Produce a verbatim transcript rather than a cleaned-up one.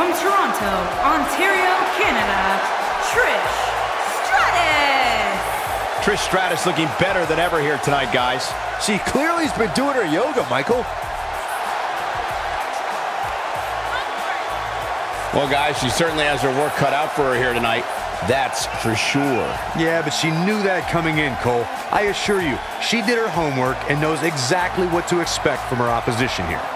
from Toronto, Ontario, Canada, Trish Stratus. Trish Stratus looking better than ever here tonight, guys. She clearly has been doing her yoga, Michael. Well, guys, she certainly has her work cut out for her here tonight. That's for sure. Yeah, but she knew that coming in, Cole. I assure you, she did her homework and knows exactly what to expect from her opposition here.